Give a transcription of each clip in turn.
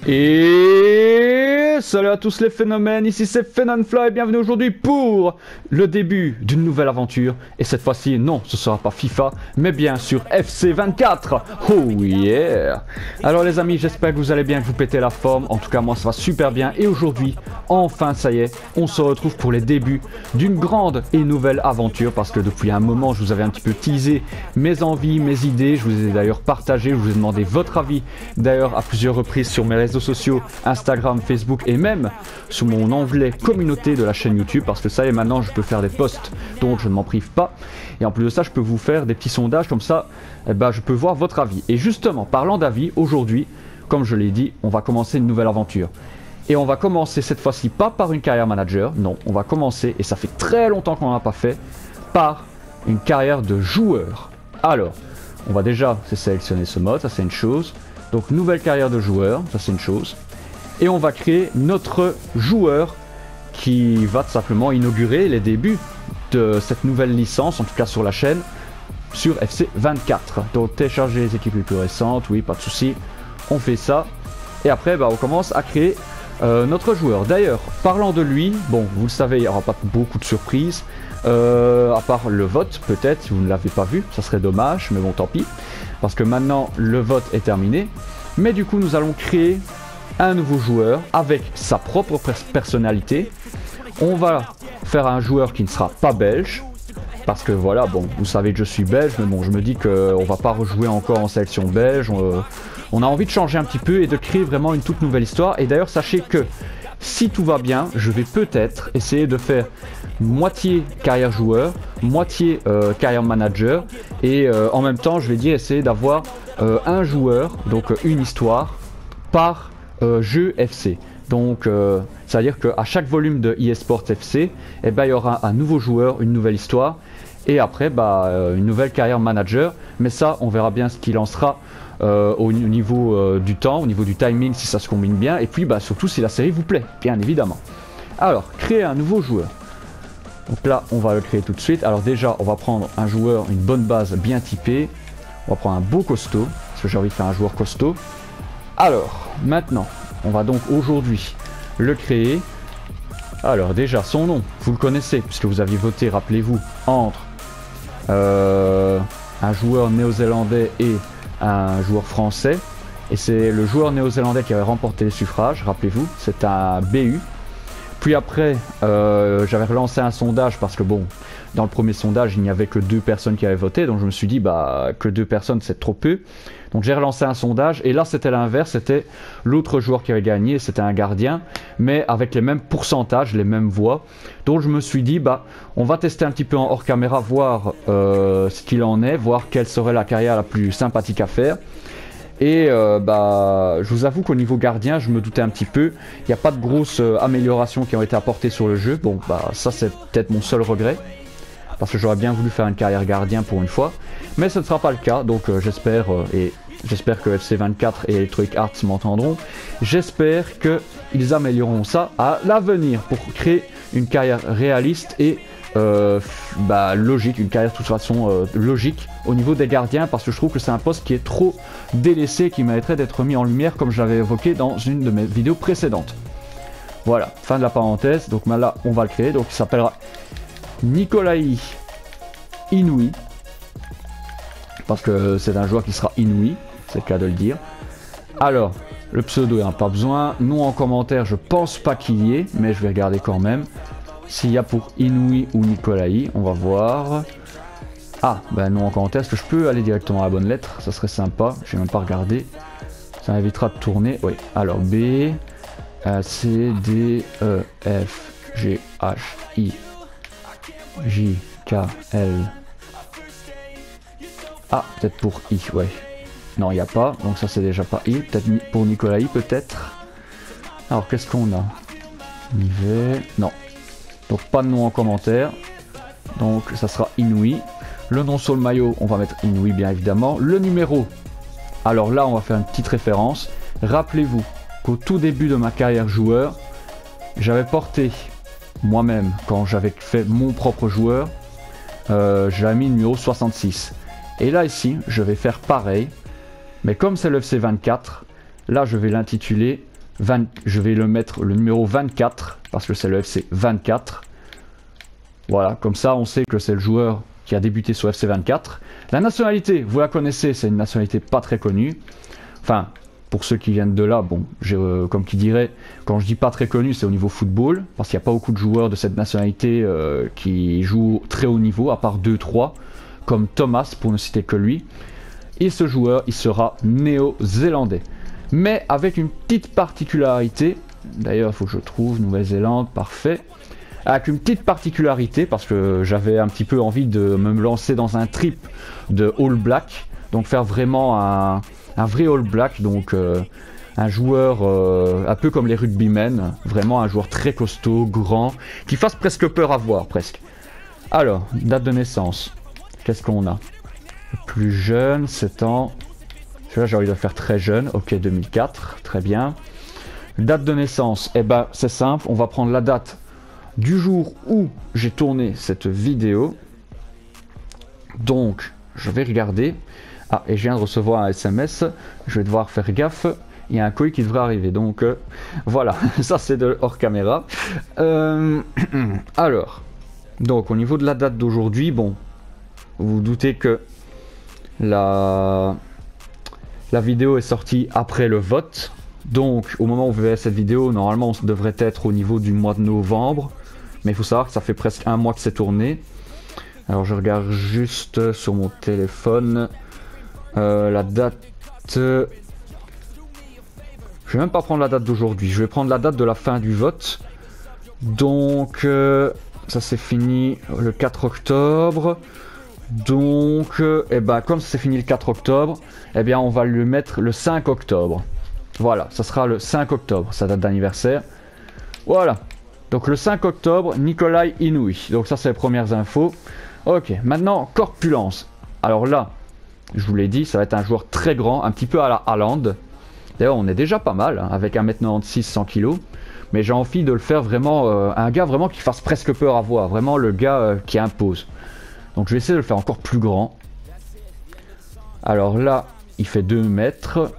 Et salut à tous les phénomènes, ici c'est Phenonfly et bienvenue aujourd'hui pour le début d'une nouvelle aventure. Et cette fois-ci, non, ce sera pas FIFA, mais bien sûr FC24. Oh yeah. Alors les amis, j'espère que vous allez bien, que vous pétez la forme. En tout cas, moi ça va super bien. Et aujourd'hui, enfin ça y est, on se retrouve pour les débuts d'une grande et nouvelle aventure. Parce que depuis un moment, je vous avais un petit peu teasé mes envies, mes idées. Je vous ai d'ailleurs partagé, je vous ai demandé votre avis. D'ailleurs, à plusieurs reprises sur mes réseaux sociaux, Instagram, Facebook et même sur mon onglet communauté de la chaîne YouTube, parce que ça y est, maintenant je peux faire des posts, donc je ne m'en prive pas. Et en plus de ça, je peux vous faire des petits sondages, comme ça je peux voir votre avis. Et justement, parlant d'avis, aujourd'hui, comme je l'ai dit, on va commencer une nouvelle aventure. Et on va commencer cette fois-ci pas par une carrière manager, non, on va commencer, et ça fait très longtemps qu'on n'en a pas fait, par une carrière de joueur. Alors, on va déjà sélectionner ce mode, ça c'est une chose. Donc nouvelle carrière de joueur, ça c'est une chose. Et on va créer notre joueur qui va tout simplement inaugurer les débuts de cette nouvelle licence, en tout cas sur la chaîne, sur FC24. Donc télécharger les équipes les plus récentes, oui, pas de souci. On fait ça. Et après, on commence à créer notre joueur. D'ailleurs, parlant de lui, bon, vous le savez, il n'y aura pas beaucoup de surprises. À part le vote, peut-être, si vous ne l'avez pas vu, ça serait dommage, mais bon, tant pis. Parce que maintenant, le vote est terminé. Mais du coup, nous allons créer un nouveau joueur avec sa propre personnalité. On va faire un joueur qui ne sera pas belge. Parce que voilà, bon, vous savez que je suis belge, mais bon, je me dis qu'on va pas rejouer encore en sélection belge. On a envie de changer un petit peu et de créer vraiment une toute nouvelle histoire. Et d'ailleurs, sachez que si tout va bien, je vais peut-être essayer de faire moitié carrière joueur, moitié carrière manager. Et en même temps, je vais dire essayer d'avoir un joueur, donc une histoire, par jeu FC. Donc, c'est-à-dire qu'à chaque volume de eSports FC, il y aura un nouveau joueur, une nouvelle histoire. Et après, une nouvelle carrière manager. Mais ça, on verra bien ce qu'il en sera au niveau du temps, au niveau du timing, si ça se combine bien. Et puis, surtout si la série vous plaît, bien évidemment. Alors, créer un nouveau joueur. Donc là, on va le créer tout de suite. Alors déjà, on va prendre un joueur, une bonne base bien typée. On va prendre un beau costaud, parce que j'ai envie de faire un joueur costaud. Alors, maintenant, on va donc aujourd'hui le créer. Alors déjà, son nom, vous le connaissez, puisque vous aviez voté, rappelez-vous, entre un joueur néo-zélandais et un joueur français. Et c'est le joueur néo-zélandais qui avait remporté les suffrages, rappelez-vous, c'est un BU. Puis après, j'avais relancé un sondage parce que bon, dans le premier sondage, il n'y avait que 2 personnes qui avaient voté. Donc je me suis dit, que 2 personnes, c'est trop peu. Donc j'ai relancé un sondage et là, c'était l'inverse. C'était l'autre joueur qui avait gagné, c'était un gardien, mais avec les mêmes pourcentages, les mêmes voix. Donc je me suis dit, on va tester un petit peu en hors caméra, voir ce qu'il en est, voir quelle serait la carrière la plus sympathique à faire. Et je vous avoue qu'au niveau gardien, je me doutais un petit peu. Il n'y a pas de grosses améliorations qui ont été apportées sur le jeu. Bon, ça c'est peut-être mon seul regret. Parce que j'aurais bien voulu faire une carrière gardien pour une fois. Mais ce ne sera pas le cas. Donc j'espère, et j'espère que FC24 et Electronic Arts m'entendront. J'espère qu'ils amélioreront ça à l'avenir pour créer une carrière réaliste et logique, une carrière de toute façon logique au niveau des gardiens, parce que je trouve que c'est un poste qui est trop délaissé, qui mériterait d'être mis en lumière comme je l'avais évoqué dans une de mes vidéos précédentes. Voilà, fin de la parenthèse. Donc là on va le créer, donc il s'appellera Nikolai Inouï, parce que c'est un joueur qui sera Inouï, c'est le cas de le dire. Alors le pseudo, il n'y en a pas besoin. Nom en commentaire, je pense pas qu'il y ait, mais je vais regarder quand même s'il y a pour Inouï ou Nikolai. On va voir. Ah, non en commentaire, est-ce que je peux aller directement à la bonne lettre? Ça serait sympa, je vais même pas regarder. Ça m'évitera de tourner. Oui, alors B, C, D, E, F, G, H, I, J, K, L. Ah, peut-être pour I, ouais. Non, il n'y a pas, donc ça c'est déjà pas I. Peut-être pour Nikolai, peut-être. Alors, qu'est-ce qu'on a? Nivet, non. Donc pas de nom en commentaire. Donc ça sera Inouï. Le nom sur le maillot, on va mettre Inouï bien évidemment. Le numéro, alors là on va faire une petite référence. Rappelez-vous qu'au tout début de ma carrière joueur, j'avais porté moi-même, quand j'avais fait mon propre joueur, j'avais mis le numéro 66. Et là ici, je vais faire pareil. Mais comme c'est le FC24, là je vais l'intituler je vais le mettre le numéro 24 parce que c'est le FC 24. Voilà, comme ça on sait que c'est le joueur qui a débuté sur FC 24. La nationalité, vous la connaissez, c'est une nationalité pas très connue. Enfin, pour ceux qui viennent de là, bon, comme qui dirait, quand je dis pas très connu, c'est au niveau football, parce qu'il n'y a pas beaucoup de joueurs de cette nationalité qui jouent très haut niveau, à part 2-3, comme Thomas, pour ne citer que lui. Et ce joueur, il sera néo-zélandais. Mais avec une petite particularité, d'ailleurs, il faut que je trouve Nouvelle-Zélande, parfait. Avec une petite particularité, parce que j'avais un petit peu envie de me lancer dans un trip de All Black, donc faire vraiment un vrai All Black, donc un joueur un peu comme les rugbymen, vraiment un joueur très costaud, grand, qui fasse presque peur à voir, presque. Alors, date de naissance, qu'est-ce qu'on a? Le plus jeune, 7 ans. Celui-là, j'ai envie de le faire très jeune. Ok, 2004, très bien. Date de naissance, eh ben, c'est simple, on va prendre la date du jour où j'ai tourné cette vidéo. Donc, je vais regarder. Ah, et je viens de recevoir un SMS. Je vais devoir faire gaffe. Il y a un colis qui devrait arriver. Donc, voilà. Ça, c'est de hors caméra. Alors, donc, au niveau de la date d'aujourd'hui, bon, vous vous doutez que la vidéo est sortie après le vote. Donc, au moment où vous verrez cette vidéo, normalement, on devrait être au niveau du mois de novembre. Mais il faut savoir que ça fait presque un mois que c'est tourné. Alors, je regarde juste sur mon téléphone la date. Je vais même pas prendre la date d'aujourd'hui. Je vais prendre la date de la fin du vote. Donc, ça c'est fini le 4 octobre. Donc, eh ben, comme c'est fini le 4 octobre, eh bien, on va le mettre le 5 octobre. Voilà, ça sera le 5 octobre, sa date d'anniversaire. Voilà. Donc, le 5 octobre, Nikolai Inouï. Donc, ça, c'est les premières infos. Ok, maintenant, corpulence. Alors là, je vous l'ai dit, ça va être un joueur très grand, un petit peu à la Haaland. D'ailleurs, on est déjà pas mal, hein, avec 1m96, 100 kg. Mais j'ai envie de le faire vraiment, un gars vraiment qui fasse presque peur à voir. Vraiment le gars qui impose. Donc je vais essayer de le faire encore plus grand. Alors là, il fait 2 mètres.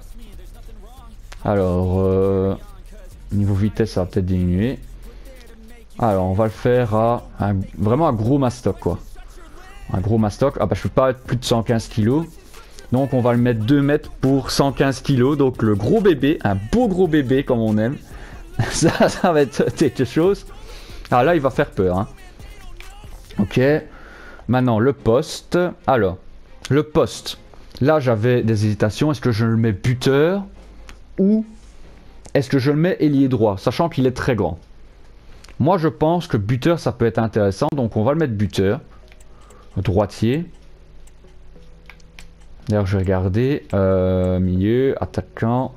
Alors, niveau vitesse, ça va peut-être diminuer. Alors, on va le faire à vraiment un gros mastoc, quoi. Un gros mastoc. Ah bah, je peux pas être plus de 115 kg. Donc, on va le mettre 2 mètres pour 115 kg. Donc, le gros bébé, un beau gros bébé, comme on aime. ça va être quelque chose. Ah là, il va faire peur, hein. Ok. Maintenant, le poste. Alors, le poste. Là, j'avais des hésitations. Est-ce que je le mets buteur ou est-ce que je le mets ailier droit, sachant qu'il est très grand. Moi, je pense que buteur, ça peut être intéressant. Donc, on va le mettre buteur. Droitier. D'ailleurs, je vais regarder. Milieu, attaquant.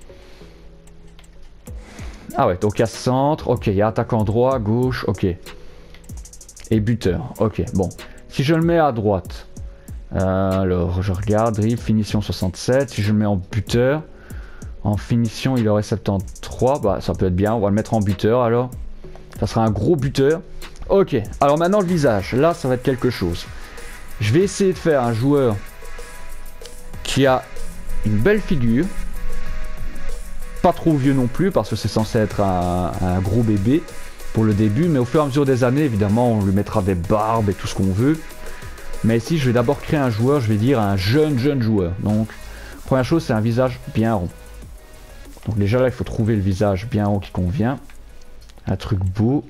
Ah ouais, donc il y a centre. Ok, il y a attaquant droit, gauche. Ok. Et buteur. Ok, bon. Si je le mets à droite, alors je regarde, dribble, finition 67. Si je le mets en buteur, en finition il aurait 73. Bah ça peut être bien, on va le mettre en buteur alors. Ça sera un gros buteur. Ok, alors maintenant le visage. Là ça va être quelque chose. Je vais essayer de faire un joueur qui a une belle figure. Pas trop vieux non plus parce que c'est censé être un gros bébé pour le début, mais au fur et à mesure des années, évidemment, on lui mettra des barbes et tout ce qu'on veut. Mais ici, je vais d'abord créer un joueur, je vais dire un jeune joueur. Donc, première chose, c'est un visage bien rond. Donc déjà là, il faut trouver le visage bien rond qui convient. Un truc beau.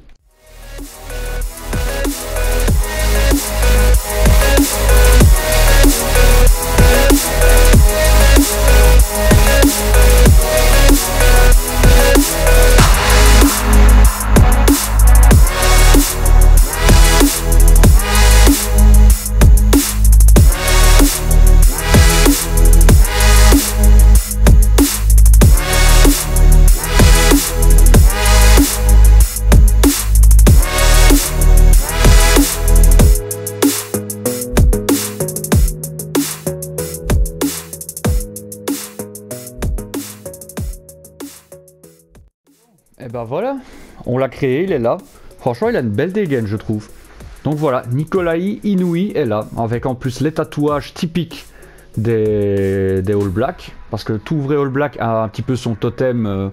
Et ben voilà, on l'a créé, il est là. Franchement, il a une belle dégaine, je trouve. Donc voilà, Nikolai Inouï est là, avec en plus les tatouages typiques des All Blacks. Parce que tout vrai All Black a un petit peu son totem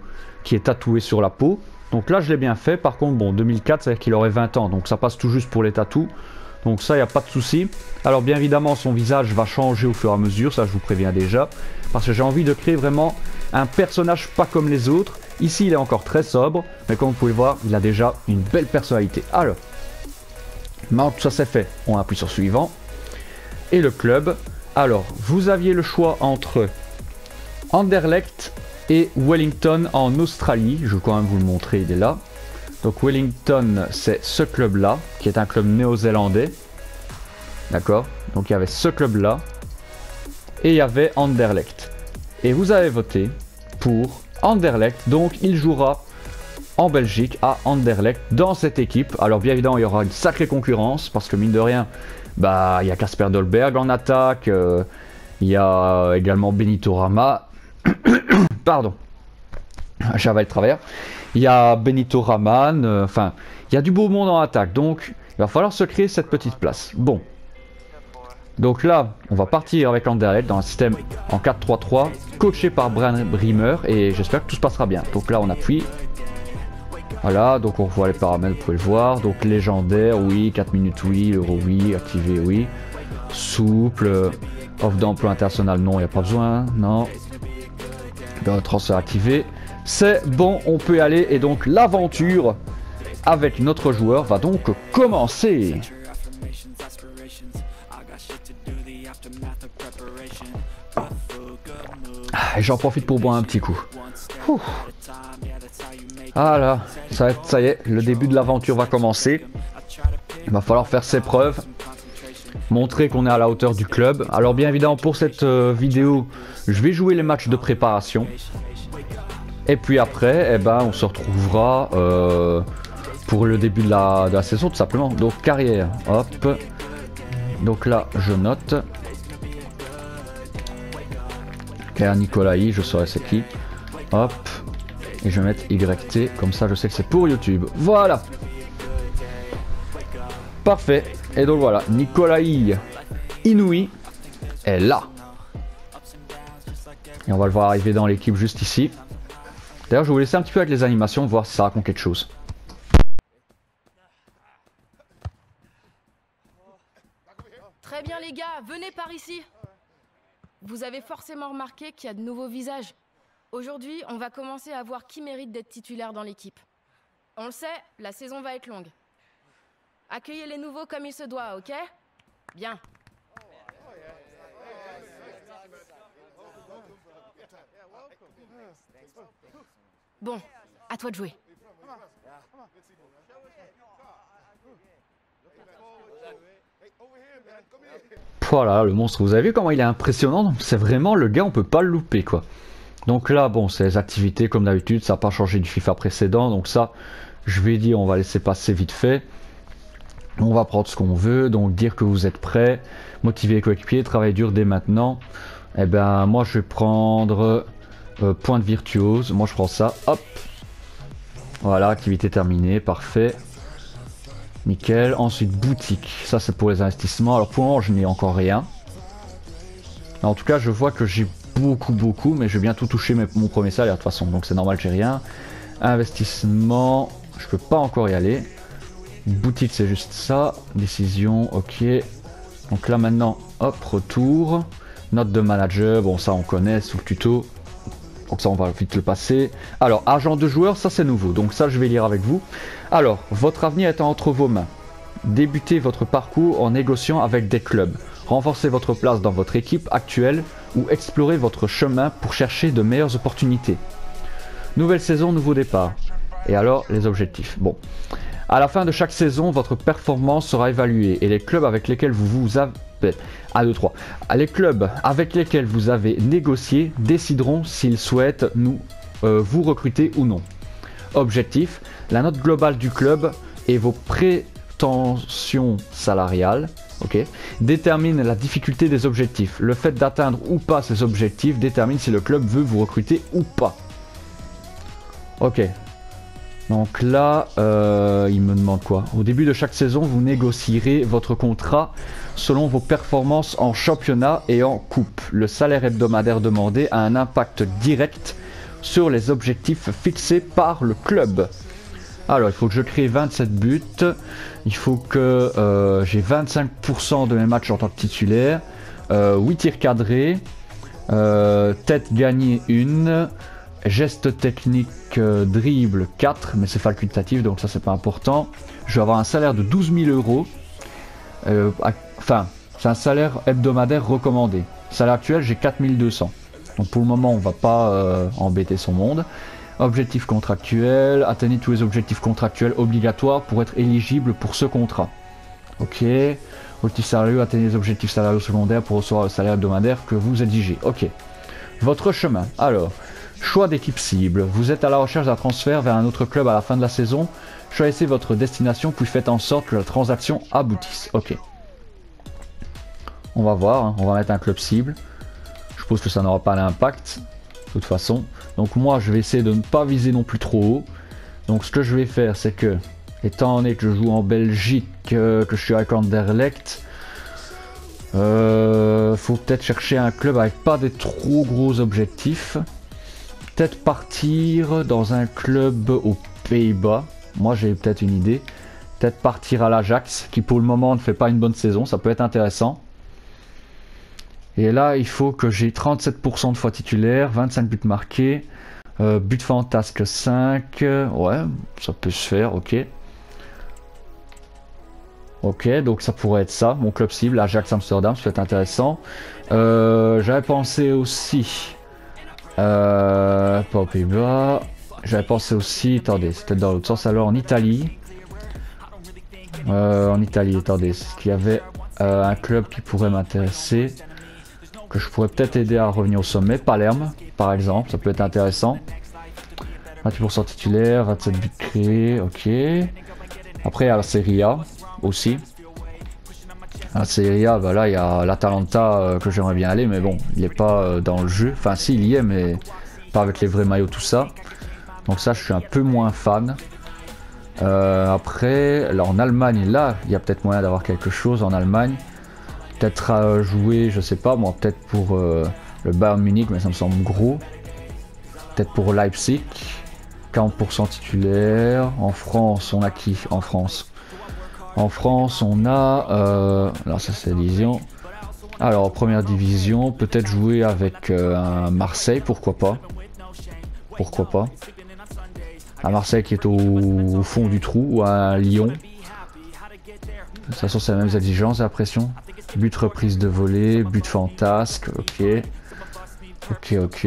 qui est tatoué sur la peau. Donc là je l'ai bien fait. Par contre bon 2004 c'est-à-dire qu'il aurait 20 ans. Donc ça passe tout juste pour les tatous. Donc ça il n'y a pas de souci. Alors bien évidemment son visage va changer au fur et à mesure. Ça je vous préviens déjà. Parce que j'ai envie de créer vraiment un personnage pas comme les autres. Ici il est encore très sobre. Mais comme vous pouvez voir il a déjà une belle personnalité. Alors maintenant tout ça c'est fait. On appuie sur suivant. Et le club. Alors vous aviez le choix entre Anderlecht et Wellington en Australie. Je vais quand même vous le montrer, il est là. Donc Wellington, c'est ce club-là, qui est un club néo-zélandais. D'accord? Donc il y avait ce club-là. Et il y avait Anderlecht. Et vous avez voté pour Anderlecht. Donc il jouera en Belgique à Anderlecht dans cette équipe. Alors bien évidemment, il y aura une sacrée concurrence. Parce que mine de rien, bah, il y a Kasper Dolberg en attaque. Il y a également Benito Rama. Pardon, j'avais le travers. Il y a Benito Raman, enfin, il y a du beau monde en attaque, donc il va falloir se créer cette petite place. Bon, donc là, on va partir avec Anderlecht dans un système en 4-3-3, coaché par Brian Bremer, et j'espère que tout se passera bien. Donc là, on appuie. Voilà, donc on voit les paramètres, vous pouvez le voir. Donc légendaire, oui, 4 minutes, oui, euro, oui, activé, oui. Souple, offre d'emploi international, non, il n'y a pas besoin, non. Transfert activé, c'est bon, on peut y aller et donc l'aventure avec notre joueur va donc commencer. Et j'en profite pour boire un petit coup. Ouh. Voilà, ça y est, le début de l'aventure va commencer. Il va falloir faire ses preuves. Montrer qu'on est à la hauteur du club. Alors bien évidemment pour cette vidéo, je vais jouer les matchs de préparation. Et puis après, eh ben, on se retrouvera pour le début de la saison tout simplement. Donc carrière, hop. Donc là, je note. Claire Nicolaï, je saurai c'est qui. Hop. Et je vais mettre YT, comme ça je sais que c'est pour YouTube. Voilà. Parfait. Et donc voilà, Nicolaï Inouï est là. Et on va le voir arriver dans l'équipe juste ici. D'ailleurs, je vais vous laisser un petit peu avec les animations, voir si ça raconte quelque chose. Très bien les gars, venez par ici. Vous avez forcément remarqué qu'il y a de nouveaux visages. Aujourd'hui, on va commencer à voir qui mérite d'être titulaire dans l'équipe. On le sait, la saison va être longue. Accueillez les nouveaux comme il se doit, ok? Bien. Bon, à toi de jouer. Voilà, le monstre, vous avez vu comment il est impressionnant? C'est vraiment le gars, on peut pas le louper quoi. Donc là, bon, c'est les activités comme d'habitude, ça n'a pas changé du FIFA précédent. Donc ça, je vais dire, on va laisser passer vite fait. On va prendre ce qu'on veut, donc dire que vous êtes prêts, motiver les coéquipiers, travailler dur dès maintenant. Et ben moi je vais prendre point de virtuose, moi je prends ça, hop. Voilà, activité terminée, parfait. Nickel, ensuite boutique, ça c'est pour les investissements. Alors pour le moment je n'ai encore rien. En tout cas je vois que j'ai beaucoup, mais je vais bientôt toucher mon premier salaire de toute façon, donc c'est normal que j'ai rien. Investissement, je peux pas encore y aller. Boutique c'est juste ça, décision, ok. Donc là maintenant, hop, retour. Note de manager, bon ça on connaît sous le tuto. Donc ça on va vite le passer. Alors, agent de joueur, ça c'est nouveau, donc ça je vais lire avec vous. Alors, votre avenir est entre vos mains. Débutez votre parcours en négociant avec des clubs. Renforcez votre place dans votre équipe actuelle ou explorez votre chemin pour chercher de meilleures opportunités. Nouvelle saison, nouveau départ. Et alors, les objectifs. Bon. À la fin de chaque saison, votre performance sera évaluée et les clubs avec lesquels vous avez... Les clubs avec lesquels vous avez négocié décideront s'ils souhaitent vous recruter ou non. Objectif, la note globale du club et vos prétentions salariales déterminent la difficulté des objectifs. Le fait d'atteindre ou pas ces objectifs détermine si le club veut vous recruter ou pas. Ok. Donc là, il me demande quoi? Au début de chaque saison, vous négocierez votre contrat selon vos performances en championnat et en coupe. Le salaire hebdomadaire demandé a un impact direct sur les objectifs fixés par le club. Alors il faut que je crée 27 buts, il faut que j'ai 25% de mes matchs en tant que titulaire, 8 tirs cadrés, tête gagnée 1, geste technique dribble 4, mais c'est facultatif donc ça c'est pas important. Je vais avoir un salaire de 12 000 €, enfin c'est un salaire hebdomadaire recommandé. Salaire actuel j'ai 4 200, donc pour le moment on va pas embêter son monde. Objectif contractuel, atteignez tous les objectifs contractuels obligatoires pour être éligible pour ce contrat. Ok. Objectif salariaux, atteignez les objectifs salariaux secondaires pour recevoir le salaire hebdomadaire que vous exigez. Ok. Votre chemin. Alors, choix d'équipe cible. Vous êtes à la recherche d'un transfert vers un autre club à la fin de la saison. Choisissez votre destination puis faites en sorte que la transaction aboutisse. Ok. On va voir, hein. On va mettre un club cible. Je suppose que ça n'aura pas d'impact. De toute façon. Donc moi je vais essayer de ne pas viser non plus trop haut. Donc ce que je vais faire c'est que, étant donné que je joue en Belgique, que je suis avec Anderlecht, faut peut-être chercher un club avec pas des trop gros objectifs. Peut-être partir dans un club aux Pays-Bas. Moi j'ai peut-être une idée. Peut-être partir à l'Ajax qui pour le moment ne fait pas une bonne saison. Ça peut être intéressant. Et là, il faut que j'ai 37% de fois titulaire, 25 buts marqués, but fantasque 5, ouais, ça peut se faire, ok. Ok, donc ça pourrait être ça, mon club cible, Ajax Amsterdam, ça peut être intéressant. J'avais pensé aussi, pas aux Pays-Bas, j'avais pensé aussi, attendez, c'était dans l'autre sens, alors en Italie. Attendez, est-ce qu'il y avait un club qui pourrait m'intéresser, que je pourrais peut-être aider à revenir au sommet. Palerme par exemple, ça peut être intéressant. 28% titulaire, 27 buts créés, ok. Après à la Serie A aussi. À la Serie A, bah là il y a l'Atalanta que j'aimerais bien aller, mais bon, il n'est pas dans le jeu. Enfin si, il y est, mais pas avec les vrais maillots, tout ça. Donc ça je suis un peu moins fan. Après, là en Allemagne, là il y a peut-être moyen d'avoir quelque chose en Allemagne. Peut-être jouer, je sais pas moi, peut-être pour le Bayern Munich, mais ça me semble gros. Peut-être pour Leipzig, 40% titulaire. En France, on a qui en France? En France, on a... là, ça c'est Lyon. Alors, en première division, peut-être jouer avec un Marseille, pourquoi pas? Pourquoi pas? Un Marseille qui est au fond du trou, ou un Lyon. De toute façon, c'est les mêmes exigences, j'ai l'impression. But reprise de volée, but fantasque, ok. Ok.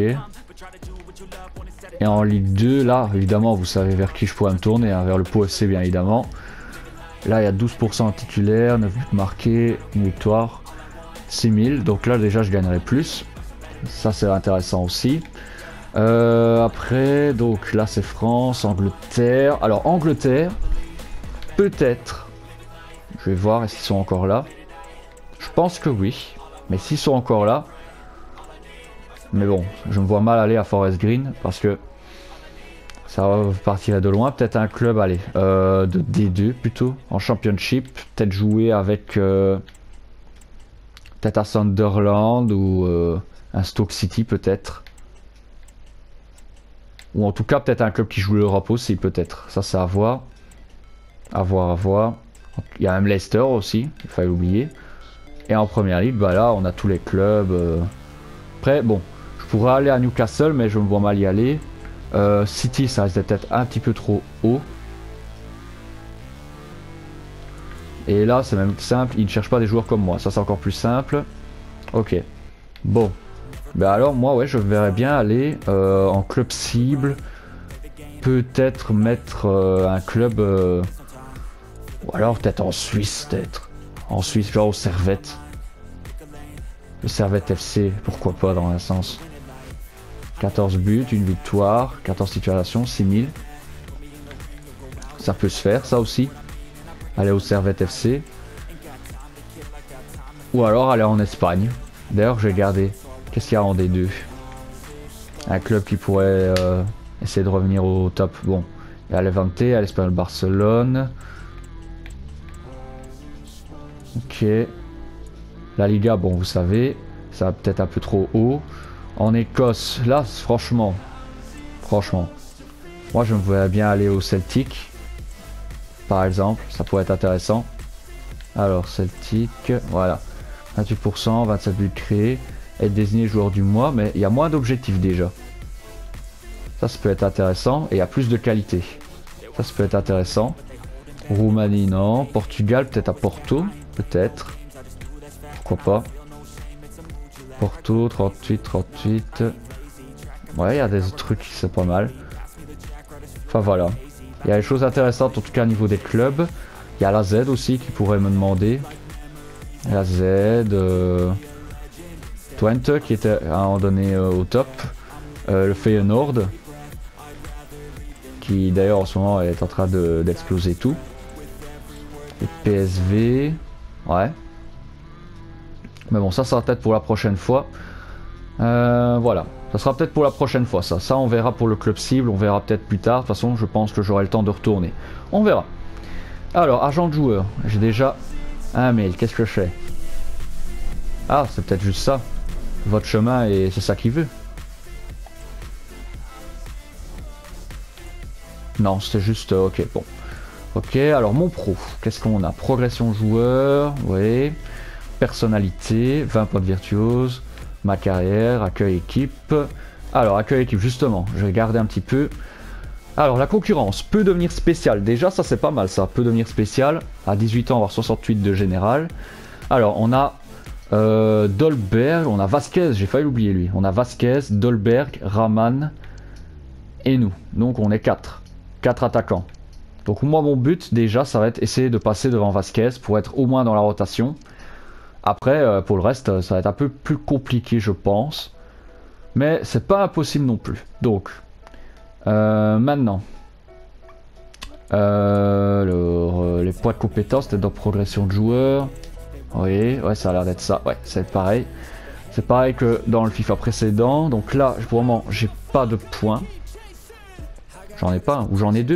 Et en Ligue 2, là, évidemment, vous savez vers qui je pourrais me tourner, hein, vers le Pau FC, bien évidemment. Là, il y a 12% titulaire, 9 buts marqués, une victoire, 6000. Donc là, déjà, je gagnerai plus. Ça, c'est intéressant aussi. Après, donc là, c'est France, Angleterre. Alors, Angleterre, peut-être. Je vais voir, est-ce qu'ils sont encore là? Je pense que oui, mais s'ils sont encore là, mais bon, je me vois mal aller à Forest Green parce que ça va partir de loin. Peut-être un club, allez, de D2 plutôt, en Championship, peut-être jouer avec peut-être un Sunderland ou un Stoke City peut-être, ou en tout cas peut-être un club qui joue l'Europe aussi peut-être. Ça c'est à voir, à voir. Il y a même Leicester aussi, il fallait oublier. Et en première ligue, bah là on a tous les clubs. Après bon, je pourrais aller à Newcastle mais je me vois mal y aller. City ça risque d'être un petit peu trop haut. Et là c'est même simple, ils ne cherchent pas des joueurs comme moi, ça c'est encore plus simple. Ok, bon. Bah alors moi ouais je verrais bien aller en club cible. Peut-être mettre un club... ou alors peut-être en Suisse peut-être. En Suisse, genre au Servette. Le Servette FC, pourquoi pas dans un sens. 14 buts, une victoire, 14 titulations, 6000. Ça peut se faire, ça aussi. Aller au Servette FC. Ou alors aller en Espagne. D'ailleurs, je vais garder. Qu'est-ce qu'il y a en D2? Un club qui pourrait essayer de revenir au top. Bon, il y a Levante, il y a l'Espagnol Barcelone. Ok. La Liga, bon, vous savez, ça va peut-être un peu trop haut. En Écosse, là, franchement, Franchement. Moi je me voyais bien aller au Celtic. Par exemple, ça pourrait être intéressant. Alors Celtic, voilà. 28%, 27 buts créés. Être désigné joueur du mois, mais il y a moins d'objectifs déjà. Ça peut être intéressant et il y a plus de qualité. Ça peut être intéressant. Roumanie, non. Portugal, peut-être à Porto. Peut-être. Pourquoi pas. Porto, 38, 38. Ouais, il y a des trucs, c'est pas mal. Enfin voilà. Il y a des choses intéressantes, en tout cas au niveau des clubs. Il y a la Z aussi qui pourrait me demander. La Z. Twente qui était à un moment donné au top. Le Feyenoord. Qui d'ailleurs en ce moment est en train d'exploser tout. Et PSV. Ouais. Mais bon, ça sera peut-être pour la prochaine fois. Voilà. Ça sera peut-être pour la prochaine fois ça. Ça on verra pour le club cible, on verra peut-être plus tard. De toute façon je pense que j'aurai le temps de retourner. On verra. Alors, agent de joueur. J'ai déjà un mail. Qu'est-ce que je fais? Ah, c'est peut-être juste ça. Votre chemin et c'est ça qu'il veut. Non, c'était juste... ok, bon. Ok, alors mon pro. Qu'est-ce qu'on a? Progression joueur. Oui. Personnalité. 20 points de virtuose. Ma carrière. Accueil équipe. Alors, accueil équipe, justement. Je vais garder un petit peu. Alors, la concurrence peut devenir spéciale. Déjà, ça c'est pas mal, ça. Peut devenir spécial. À 18 ans, avoir 68 de général. Alors, on a Dolberg, on a Vasquez, j'ai failli l'oublier lui. On a Vasquez, Dolberg, Raman et nous. Donc, on est 4. 4 attaquants. Donc, moi, mon but, déjà, ça va être essayer de passer devant Vasquez pour être au moins dans la rotation. Après, pour le reste, ça va être un peu plus compliqué, je pense. Mais c'est pas impossible non plus. Donc... maintenant, les points de compétence, peut-être dans progression de joueur. Oui, ouais, ça a l'air d'être ça. Ouais, c'est pareil. C'est pareil que dans le FIFA précédent. Donc là, pour le moment, j'ai pas de points. J'en ai pas un, ou j'en ai 2.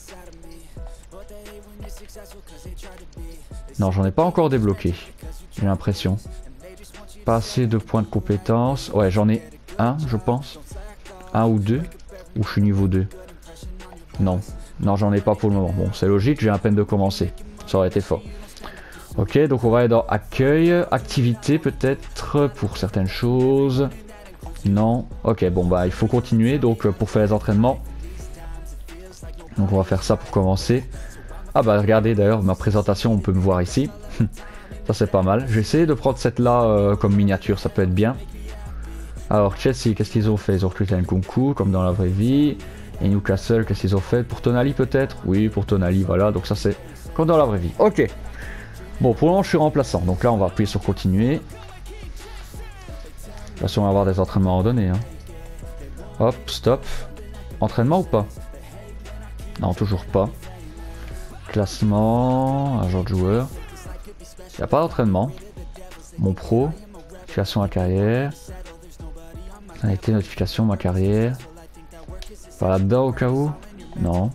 Non, j'en ai pas encore débloqué. J'ai l'impression. Pas assez de points de compétence. Ouais, j'en ai un, je pense. Un ou 2. Ou je suis niveau 2? Non. Non, j'en ai pas pour le moment. Bon, c'est logique, j'ai à peine de commencer. Ça aurait été fort. Ok, donc on va aller dans accueil. Activité peut-être pour certaines choses. Non. Ok, bon bah il faut continuer donc pour faire les entraînements. Donc on va faire ça pour commencer. Ah bah regardez d'ailleurs ma présentation, on peut me voir ici. Ça c'est pas mal. Je vais essayer de prendre cette là comme miniature, ça peut être bien. Alors Chelsea, qu'est-ce qu'ils ont fait? Ils ont recruté un concours comme dans la vraie vie. Et Newcastle, qu'est-ce qu'ils ont fait? Pour Tonali peut-être? Oui, pour Tonali, voilà. Donc ça c'est comme dans la vraie vie. Ok. Bon, pour le moment je suis remplaçant. Donc là on va appuyer sur continuer. De toute façon on va avoir des entraînements ordonnés. Hein. Hop, stop. Entraînement ou pas? Non, toujours pas. Classement, agent de joueur. Il n'y a pas d'entraînement. Mon pro. Création à carrière. Été notification, ma carrière. Pas là-dedans au cas où? Non.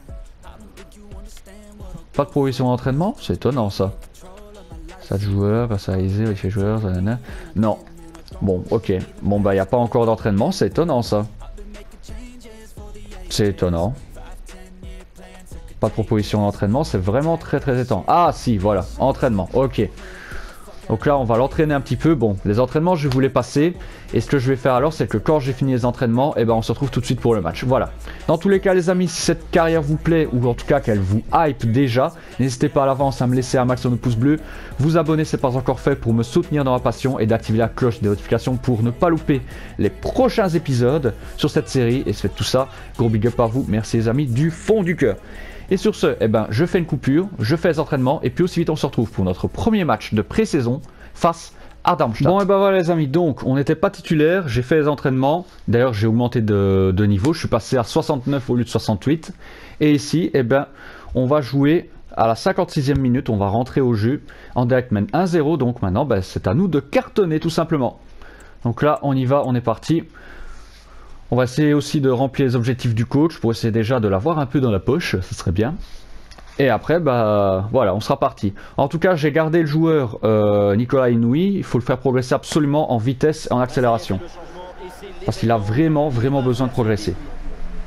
Pas de progression d'entraînement? C'est étonnant ça. Ça de joueur, personnalisé, vérifier joueur, nanana. Non. Bon, ok. Bon bah il n'y a pas encore d'entraînement, c'est étonnant ça. C'est étonnant. Pas de proposition d'entraînement, c'est vraiment très étonnant. Ah si, voilà, entraînement, ok. Donc là on va l'entraîner un petit peu. Bon, les entraînements je voulais passer. Et ce que je vais faire alors c'est que quand j'ai fini les entraînements, et ben on se retrouve tout de suite pour le match. Voilà. Dans tous les cas les amis, si cette carrière vous plaît ou en tout cas qu'elle vous hype déjà, n'hésitez pas à l'avance à me laisser un maximum de pouces bleus. Vous abonner c'est pas encore fait pour me soutenir dans ma passion. Et d'activer la cloche des notifications pour ne pas louper les prochains épisodes sur cette série. Et faites tout ça. Gros big up à vous. Merci les amis du fond du cœur. Et sur ce, eh ben, je fais une coupure, je fais les entraînements et puis aussi vite on se retrouve pour notre premier match de pré-saison face à Darmstadt. Bon et ben voilà les amis, donc on n'était pas titulaire, j'ai fait les entraînements, d'ailleurs j'ai augmenté de niveau, je suis passé à 69 au lieu de 68. Et ici, eh ben, on va jouer à la 56e minute, on va rentrer au jeu en direct mène 1-0, donc maintenant ben, c'est à nous de cartonner tout simplement. Donc là on y va, on est parti. On va essayer aussi de remplir les objectifs du coach pour essayer déjà de l'avoir un peu dans la poche, ce serait bien. Et après, bah voilà, on sera parti. En tout cas, j'ai gardé le joueur Nicolas Inouï. Il faut le faire progresser absolument en vitesse et en accélération. Parce qu'il a vraiment besoin de progresser.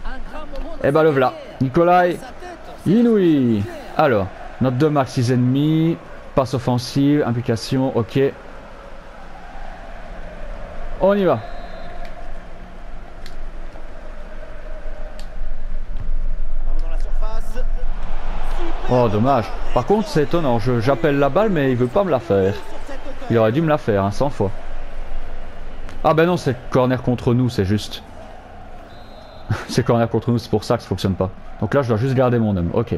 Et bah le voilà. Nikolai Inouï. Alors, note de max 6,5. Passe offensive, implication, ok. On y va. Oh dommage. Par contre c'est étonnant, j'appelle la balle mais il veut pas me la faire. Il aurait dû me la faire, hein, 100 fois. Ah ben non, c'est corner contre nous, c'est juste. C'est corner contre nous, c'est pour ça que ça fonctionne pas. Donc là je dois juste garder mon homme, ok.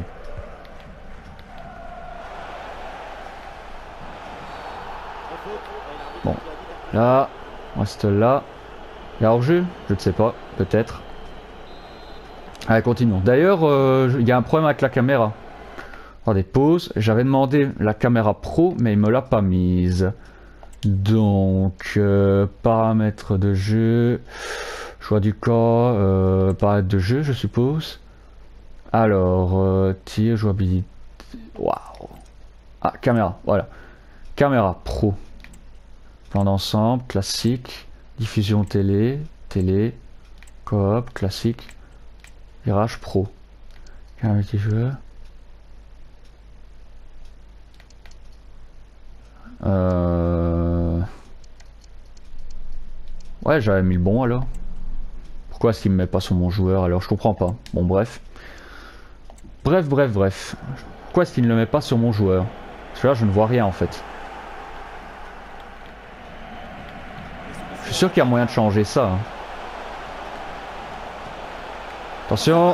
Bon, là, on reste là. Il y a hors-jeu? Je ne sais pas, peut-être. Allez, continuons. D'ailleurs, il y a un problème avec la caméra. Attendez, pause. J'avais demandé la caméra pro, mais il me l'a pas mise. Donc, paramètres de jeu, choix du corps, paramètres de jeu, je suppose. Alors, tir, jouabilité. Waouh. Ah, caméra, voilà. Caméra pro. Plan d'ensemble, classique. Diffusion télé, coop, classique. Virage pro. Caméra multijoueur. Ouais, j'avais mis le bon alors. Pourquoi est-ce qu'il me met pas sur mon joueur alors? Je comprends pas. Bon, bref. Bref. Pourquoi est-ce qu'il ne le met pas sur mon joueur? Parce que là, je ne vois rien en fait. Je suis sûr qu'il y a moyen de changer ça. Hein. Attention.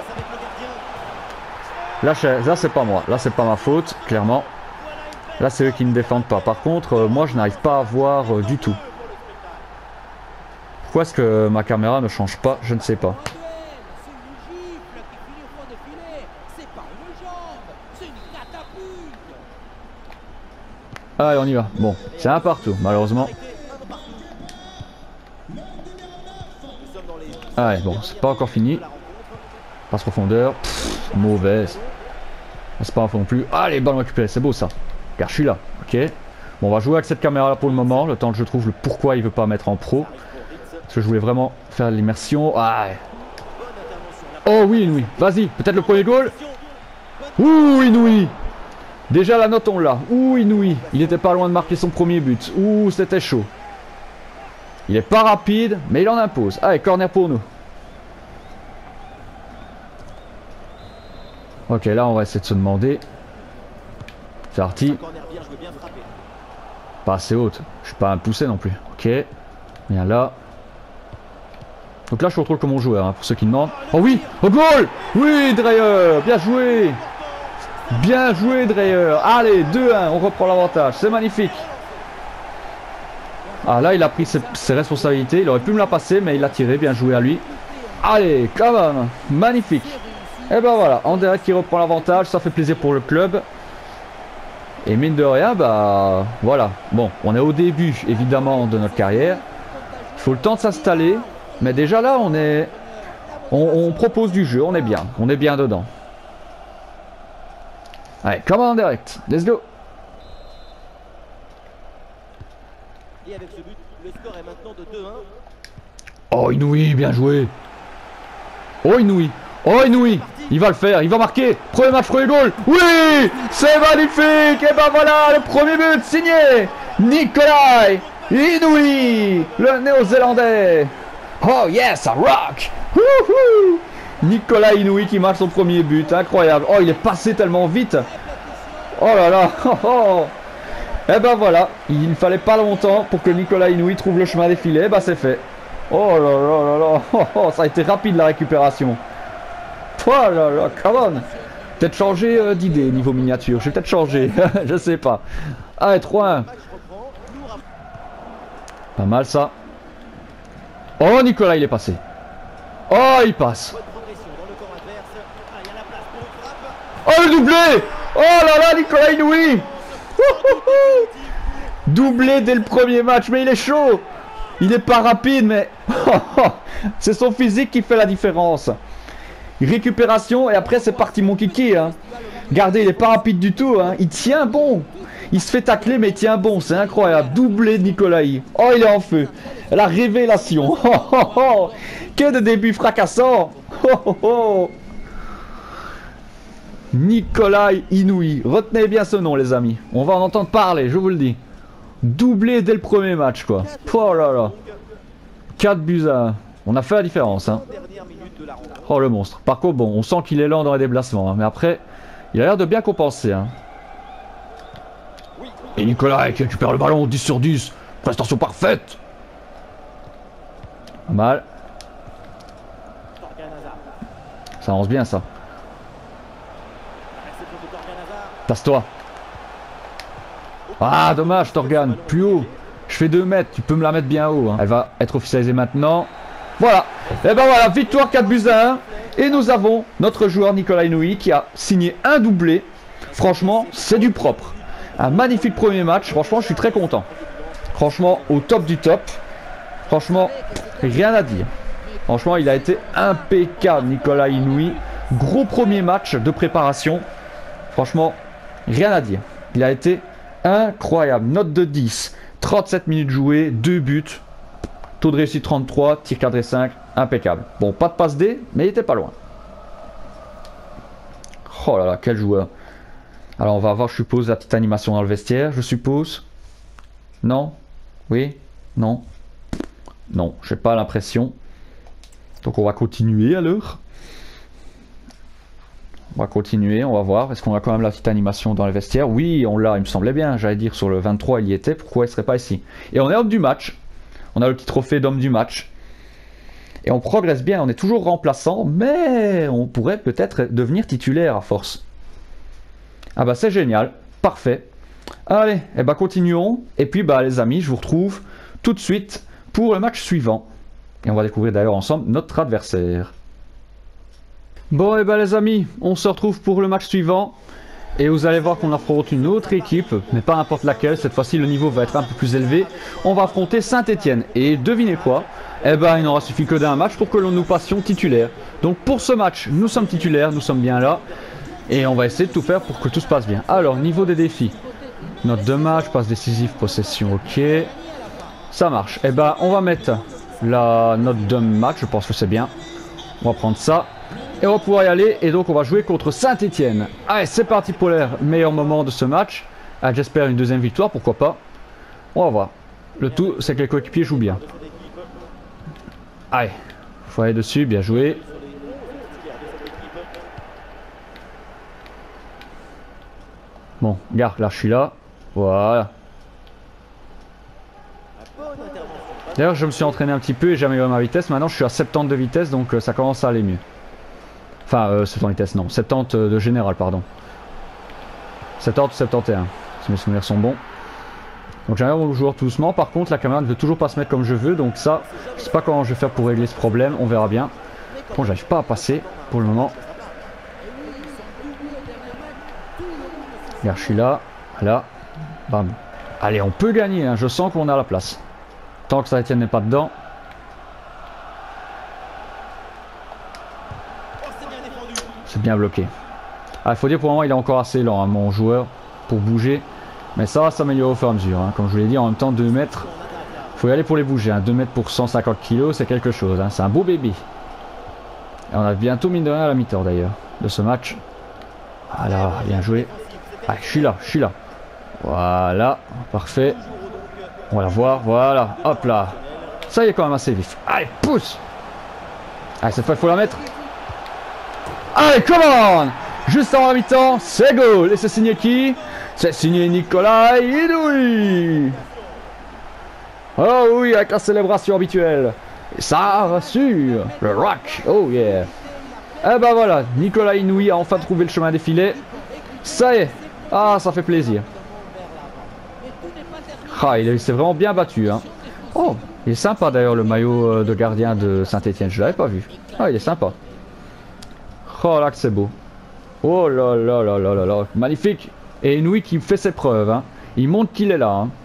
Là, c'est pas moi. Là, c'est pas ma faute, clairement. Là, c'est eux qui ne défendent pas. Par contre, moi, je n'arrive pas à voir du tout. Pourquoi est-ce que ma caméra ne change pas? Je ne sais pas. Allez, on y va. Bon, c'est un partout, malheureusement. Allez, bon, c'est pas encore fini. Passe profondeur. Pff, mauvaise. C'est pas un fond non plus. Allez, ballon récupéré, c'est beau ça. Car je suis là, ok. Bon, on va jouer avec cette caméra là pour le moment. Le temps que je trouve le pourquoi il veut pas mettre en pro. Parce que je voulais vraiment faire l'immersion. Ah. Oh oui, Inouï. Vas-y, peut-être le premier goal. Ouh, Inouï. Déjà la note on l'a. Ouh, Inouï. Il était pas loin de marquer son premier but. Ouh, c'était chaud. Il est pas rapide, mais il en impose. Allez, corner pour nous. Ok, là on va essayer de se demander. C'est parti. Pas assez haute. Je suis pas un poussé non plus. Ok. Bien là. Donc là je contrôle comme mon joueur, hein, pour ceux qui demandent. Oh oui. Oh goal. Oui, Dreyer. Bien joué. Bien joué, Dreyer. Allez, 2-1. On reprend l'avantage. C'est magnifique. Ah là il a pris ses responsabilités. Il aurait pu me la passer, mais il l'a tiré. Bien joué à lui. Allez, come on. Magnifique. Et ben voilà, Anderlecht qui reprend l'avantage, ça fait plaisir pour le club. Et mine de rien, bah voilà. Bon, on est au début évidemment de notre carrière. Il faut le temps de s'installer. Mais déjà là, on propose du jeu, on est bien dedans. Allez, come on Anderlecht, let's go. Et avec ce but, le score est maintenant de 2-1. Oh Inouï, bien joué. Oh Inouï. Oh Inouï, il va le faire, il va marquer. Premier match, premier goal. Oui, c'est magnifique. Et ben voilà, le premier but signé Nikolai Inouï, le néo-zélandais. Oh yes, un rock. Wouhou. Nikolai Inouï qui marque son premier but, incroyable. Oh, il est passé tellement vite. Oh là là. Oh, oh. Et ben voilà, il fallait pas longtemps pour que Nikolai Inouï trouve le chemin des filets. Bah c'est fait. Oh là là là là. Oh, oh, ça a été rapide la récupération. Oh là là, come on. Peut-être changer d'idée niveau miniature. Je vais peut-être changer. Je sais pas. Allez, 3-1. Pas mal ça. Oh, Nicolas, il est passé. Oh, il passe. Oh, le doublé. Oh là là, Nicolas Inouï. Doublé dès le premier match. Mais il est chaud. Il est pas rapide, mais c'est son physique qui fait la différence. Récupération et après c'est parti mon kiki. Hein. Regardez, il est pas rapide du tout. Hein. Il tient bon. Il se fait tacler mais il tient bon. C'est incroyable. Doublé de Nikolai. Oh, il est en feu. La révélation. Que de début fracassant. Nikolai Inouï. Retenez bien ce nom, les amis. On va en entendre parler, je vous le dis. Doublé dès le premier match, quoi. Oh là là. 4 buts à 1. On a fait la différence, hein. Oh, le monstre. Par contre, bon, on sent qu'il est lent dans les déplacements, hein. Mais après, il a l'air de bien compenser, hein. Et Nikolai qui récupère le ballon, 10 sur 10. Prestation parfaite. Pas mal. Ça avance bien, ça. Passe-toi. Ah, dommage, Torgan. Plus haut. Je fais 2 mètres. Tu peux me la mettre bien haut, hein. Elle va être officialisée maintenant. Voilà. Et ben voilà, victoire 4 buts à 1. Et nous avons notre joueur Nikolai Inouï qui a signé un doublé. Franchement, c'est du propre. Un magnifique premier match. Franchement, je suis très content. Franchement, au top du top. Franchement, rien à dire. Franchement, il a été impeccable, Nikolai Inouï. Gros premier match de préparation. Franchement, rien à dire. Il a été incroyable. Note de 10. 37 minutes jouées, 2 buts. Taux de réussite 33, tir cadré 5. Impeccable. Bon, pas de passe D, mais il était pas loin. Oh là là, quel joueur. Alors, on va avoir, je suppose, la petite animation dans le vestiaire, je suppose. Non? Oui? Non? Non, j'ai pas l'impression. Donc on va continuer alors. On va continuer, on va voir. Est-ce qu'on a quand même la petite animation dans les vestiaires? Oui, on l'a, il me semblait bien. J'allais dire sur le 23, il y était. Pourquoi il ne serait pas ici? Et on est homme du match. On a le petit trophée d'homme du match. Et on progresse bien. On est toujours remplaçant, mais on pourrait peut-être devenir titulaire à force. Ah bah c'est génial. Parfait. Allez, et bah continuons. Et puis bah les amis, je vous retrouve tout de suite pour le match suivant. Et on va découvrir d'ailleurs ensemble notre adversaire. Bon et ben les amis, on se retrouve pour le match suivant. Et vous allez voir qu'on affronte une autre équipe, mais pas n'importe laquelle. Cette fois-ci le niveau va être un peu plus élevé. On va affronter Saint-Etienne. Et devinez quoi? Eh ben il n'aura suffi que d'un match pour que l'on nous passions titulaire. Donc pour ce match, nous sommes titulaires, nous sommes bien là. Et on va essayer de tout faire pour que tout se passe bien. Alors niveau des défis. Note de match, passe décisive, possession, ok. Ça marche. Eh ben on va mettre la note de match, je pense que c'est bien. On va prendre ça. Et on va pouvoir y aller. Et donc on va jouer contre Saint-Etienne. Allez, c'est parti pour le meilleur moment de ce match. Ah, j'espère une deuxième victoire, pourquoi pas. On va voir. Le tout, c'est que les coéquipiers jouent bien. Allez, faut aller dessus, bien joué. Bon, regarde, là je suis là. Voilà. D'ailleurs, je me suis entraîné un petit peu et j'ai amélioré ma vitesse. Maintenant, je suis à 70 de vitesse, donc ça commence à aller mieux. Enfin, 70 de vitesse, non. 70 de général, pardon. 70 ou 71, si mes souvenirs sont bons. Donc j'améliore mon joueur tout doucement. Par contre, la caméra ne veut toujours pas se mettre comme je veux. Donc ça, je sais pas comment je vais faire pour régler ce problème. On verra bien. Bon, j'arrive pas à passer pour le moment. Regarde, je suis là. Là. Bam. Allez, on peut gagner, hein. Je sens qu'on a la place. Tant que Saint-Etienne n'est pas dedans. C'est bien bloqué. Ah, il faut dire pour le moment il est encore assez lent, hein, mon joueur, pour bouger. Mais ça va s'améliorer au fur et à mesure. Hein. Comme je vous l'ai dit, en même temps 2 mètres. Il faut y aller pour les bouger. Hein. 2 mètres pour 150 kg, c'est quelque chose. Hein. C'est un beau bébé. Et on a bientôt mine de rien à la mi-temps d'ailleurs de ce match. Voilà, bien joué. Ah, je suis là, je suis là. Voilà, parfait. On va la voir, voilà, hop là. Ça y est quand même assez vif. Allez, pousse. Allez, cette fois il faut la mettre. Allez, come on. Juste avant la mi-temps, c'est goal. Et c'est signé qui? C'est signé Nikolai Inouï. Oh oui, avec la célébration habituelle. Et ça rassure. Le rock, oh yeah. Eh ben voilà, Nikolai Inouï a enfin trouvé le chemin des filets. Ça y est. Ah, ça fait plaisir. Ah, il s'est vraiment bien battu. Hein. Oh, il est sympa d'ailleurs le maillot de gardien de Saint-Etienne. Je l'avais pas vu. Ah, il est sympa. Oh là que c'est beau. Oh là là là là là là. Magnifique. Et Inouï qui fait ses preuves. Hein. Il montre qu'il est là. Hein.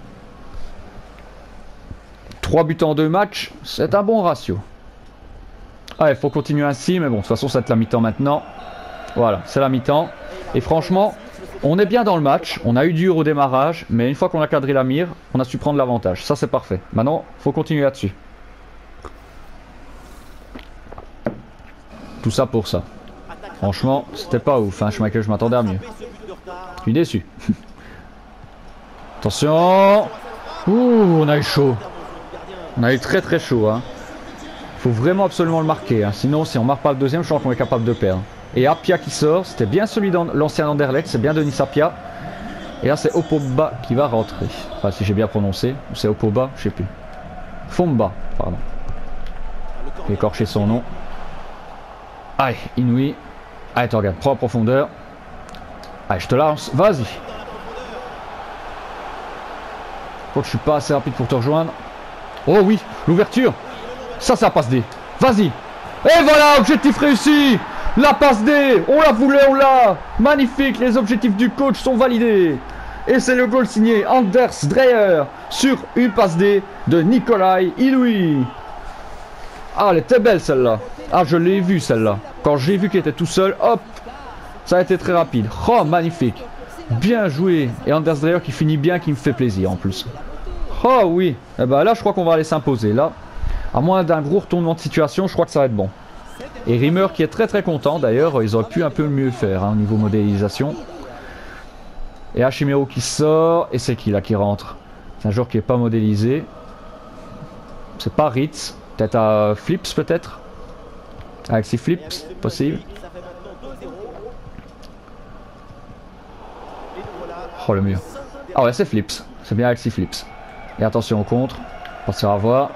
3 buts en 2 matchs. C'est un bon ratio. Ah, il faut continuer ainsi. Mais bon, de toute façon, c'est la mi-temps maintenant. Voilà, c'est la mi-temps. Et franchement... on est bien dans le match, on a eu dur au démarrage, mais une fois qu'on a cadré la mire, on a su prendre l'avantage. Ça c'est parfait. Maintenant, il faut continuer là-dessus. Tout ça pour ça. Franchement, c'était pas ouf, hein, Schmeichel, je m'attendais à mieux. Je suis déçu. Attention. Ouh, on a eu chaud. On a eu très très chaud. Hein. Faut vraiment absolument le marquer. Hein. Sinon, si on marque pas le deuxième, je pense qu'on est capable de perdre. Et Apia qui sort. C'était bien celui de l'ancien Anderlecht. C'est bien Denis Apia. Et là, c'est Opoba qui va rentrer. Enfin, si j'ai bien prononcé. Ou c'est Opoba, je sais plus. Fomba, pardon. J'ai écorché son nom. Allez, Inouï. Allez, tu regardes. Prends en profondeur. Allez, je te lance. Vas-y. Quand je suis pas assez rapide pour te rejoindre. Oh oui, l'ouverture. Ça passe D. Vas-y. Et voilà, objectif réussi. La passe D. On la voulait, on l'a. Magnifique, les objectifs du coach sont validés. Et c'est le goal signé Anders Dreyer sur une passe D de Nikolai Inouï. Ah, elle était belle celle-là. Ah, je l'ai vue celle-là. Quand j'ai vu qu'il était tout seul, hop. Ça a été très rapide. Oh, magnifique. Bien joué. Et Anders Dreyer qui finit bien, qui me fait plaisir en plus. Oh oui. Et ben là, je crois qu'on va aller s'imposer. Là, à moins d'un gros retournement de situation, je crois que ça va être bon. Et Rimmer qui est très très content. D'ailleurs, ils auraient pu un peu mieux faire hein, au niveau modélisation. Et Hachimero qui sort. Et c'est qui là qui rentre? C'est un joueur qui n'est pas modélisé. C'est pas Ritz. Peut-être à Flips peut-être. Alexis Flips, possible. Oh le mur. Ah ouais, c'est Flips. C'est bien Alexis Flips. Et attention au contre. Passer à voir.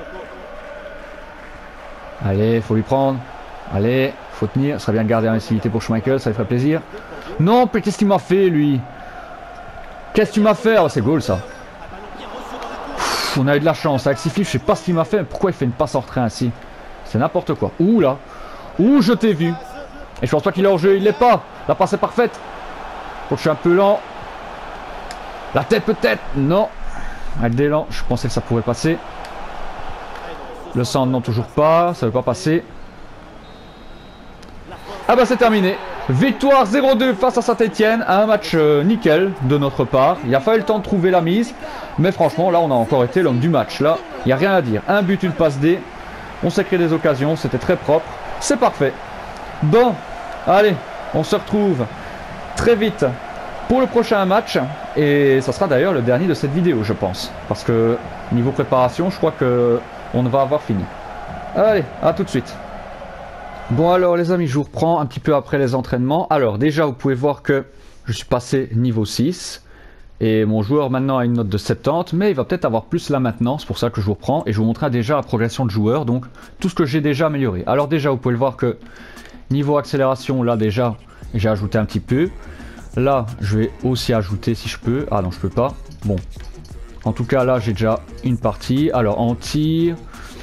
Allez, faut lui prendre. Allez, faut tenir. Ça serait bien de garder l'invisibilité pour Schmeichel, ça lui ferait plaisir. Non, mais qu'est-ce qu'il m'a fait lui? Qu'est-ce que tu m'as fait? Oh, c'est goal ça. Pff, on a eu de la chance. Alexis Flips, je sais pas ce qu'il m'a fait. Pourquoi il fait une passe en retrait ainsi? C'est n'importe quoi. Ouh là. Ouh, je t'ai vu. Et je pense pas qu'il est hors jeu. Il l'est pas. La passe est parfaite. Faut que je suis un peu lent. La tête peut-être. Non. Avec des lents, je pensais que ça pouvait passer. Le centre, non, toujours pas. Ça ne veut pas passer. Ah bah c'est terminé. Victoire 0-2 face à Saint-Etienne. Un match nickel de notre part. Il a fallu le temps de trouver la mise. Mais franchement, là, on a encore été l'homme du match. Là, il n'y a rien à dire. Un but, une passe D. On s'est créé des occasions. C'était très propre. C'est parfait. Bon, allez, on se retrouve très vite pour le prochain match. Et ça sera d'ailleurs le dernier de cette vidéo, je pense. Parce que niveau préparation, je crois que on va avoir fini. Allez, à tout de suite. Bon alors les amis, je vous reprends un petit peu après les entraînements. Alors déjà, vous pouvez voir que je suis passé niveau 6. Et mon joueur maintenant a une note de 70. Mais il va peut-être avoir plus là maintenant. C'est pour ça que je vous reprends. Et je vous montrerai déjà la progression de joueur. Donc tout ce que j'ai déjà amélioré. Alors déjà, vous pouvez le voir que niveau accélération, là déjà, j'ai ajouté un petit peu. Là, je vais aussi ajouter si je peux. Ah non, je peux pas. Bon. En tout cas, là, j'ai déjà une partie. Alors, en tir,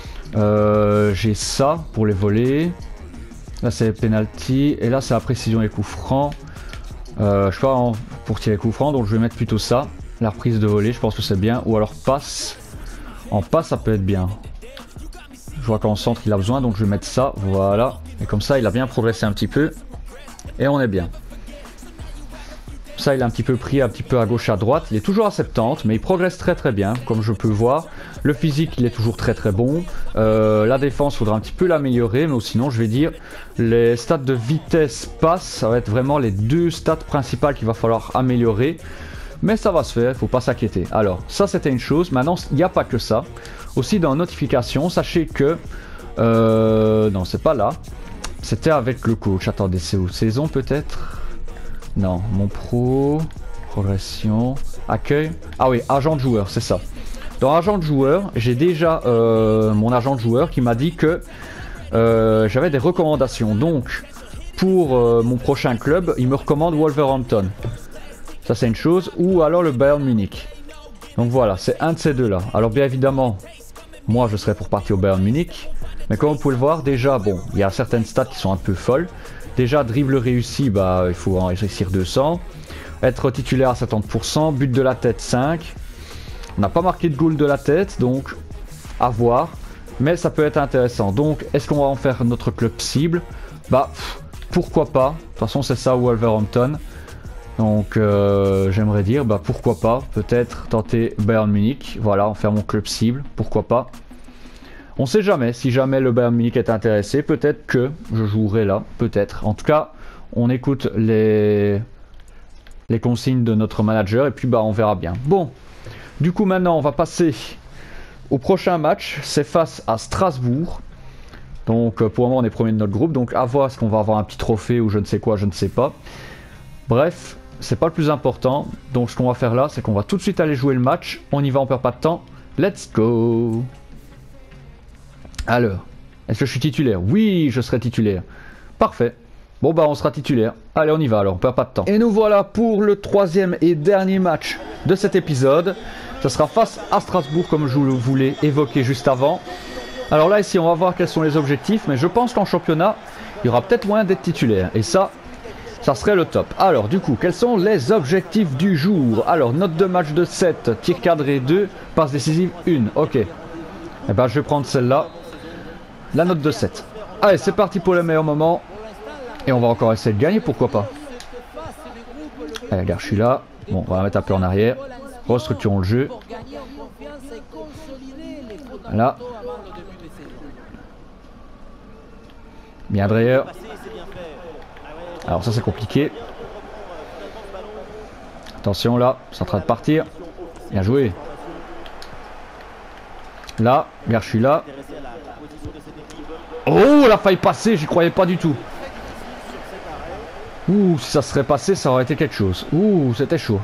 j'ai ça pour les volets. Là, c'est les penalty. Et là, c'est la précision et coups francs. Je sais pas pour tirer les coups francs, donc je vais mettre plutôt ça. La reprise de volée, je pense que c'est bien. Ou alors passe. En passe, ça peut être bien. Je vois qu'en centre, il a besoin, donc je vais mettre ça. Voilà. Et comme ça, il a bien progressé un petit peu. Et on est bien. Ça, il a un petit peu pris un petit peu à gauche à droite. Il est toujours à 70, mais il progresse très très bien, comme je peux voir. Le physique, il est toujours très très bon. La défense, il faudra un petit peu l'améliorer, mais sinon, je vais dire, les stats de vitesse passe, ça va être vraiment les deux stats principales qu'il va falloir améliorer. Mais ça va se faire, il ne faut pas s'inquiéter. Alors, ça c'était une chose. Maintenant, il n'y a pas que ça. Aussi dans notification, sachez que... non, c'est pas là. C'était avec le coach. Attendez, c'est où? Saison peut-être? Non, mon pro, progression, accueil. Ah oui, agent de joueur, c'est ça. Dans agent de joueur, j'ai déjà mon agent de joueur qui m'a dit que j'avais des recommandations. Donc, pour mon prochain club, il me recommande Wolverhampton. Ça, c'est une chose. Ou alors le Bayern Munich. Donc voilà, c'est un de ces deux-là. Alors bien évidemment, moi, je serais pour partir au Bayern Munich. Mais comme vous pouvez le voir, déjà, bon, il y a certaines stats qui sont un peu folles. Déjà, dribble réussi, bah, il faut en réussir 200. Être titulaire à 70%. But de la tête, 5. On n'a pas marqué de goal de la tête, donc à voir. Mais ça peut être intéressant. Donc, est-ce qu'on va en faire notre club cible? Bah, pourquoi pas. De toute façon, c'est ça, Wolverhampton. Donc, j'aimerais dire, bah, pourquoi pas. Peut-être tenter Bayern Munich. Voilà, en faire mon club cible. Pourquoi pas. On sait jamais, si jamais le Bayern Munich est intéressé, peut-être que je jouerai là, peut-être. En tout cas, on écoute les consignes de notre manager et puis bah on verra bien. Bon, du coup maintenant on va passer au prochain match, c'est face à Strasbourg. Donc pour le moment on est premier de notre groupe, donc à voir est-ce qu'on va avoir un petit trophée ou je ne sais quoi, je ne sais pas. Bref, c'est pas le plus important, donc ce qu'on va faire là, c'est qu'on va tout de suite aller jouer le match, on y va, on perd pas de temps, let's go. Alors, est-ce que je suis titulaire? Oui, je serai titulaire. Parfait. Bon bah on sera titulaire. Allez on y va alors, on perd pas de temps. Et nous voilà pour le troisième et dernier match de cet épisode. Ce sera face à Strasbourg comme je vous voulais évoquer juste avant. Alors là ici on va voir quels sont les objectifs, mais je pense qu'en championnat il y aura peut-être moyen d'être titulaire. Et ça serait le top. Alors du coup, quels sont les objectifs du jour? Alors note de match de 7, tir cadré 2, passe décisive 1. Ok. Et ben je vais prendre celle-là. La note de 7. Allez c'est parti pour le meilleur moment. Et on va encore essayer de gagner, pourquoi pas. Allez regarde, je suis là. Bon, on va la mettre un peu en arrière. Restructurons le jeu. Là. Bien Dreyer. Alors ça c'est compliqué. Attention là, c'est en train de partir. Bien joué. Là, regarde, je suis là. Oh, la faille passée, j'y croyais pas du tout. Ouh, si ça serait passé, ça aurait été quelque chose. Ouh, c'était chaud.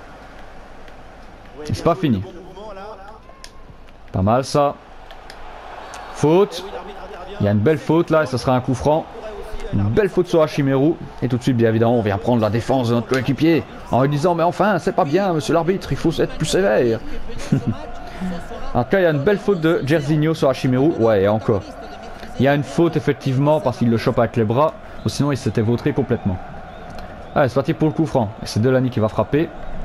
Et c'est pas fini. Pas mal ça. Faute. Il y a une belle faute là et ça sera un coup franc. Une belle faute sur Hachimérou. Et tout de suite, bien évidemment, on vient prendre la défense de notre coéquipier en lui disant mais enfin, c'est pas bien, monsieur l'arbitre, il faut être plus sévère. En tout cas, il y a une belle faute de Jairzinho sur Hachimérou. Ouais, et encore. Il y a une faute effectivement parce qu'il le chope avec les bras. Ou sinon, il s'était vautré complètement. Allez, c'est parti pour le coup franc. Et c'est Delaney qui va frapper.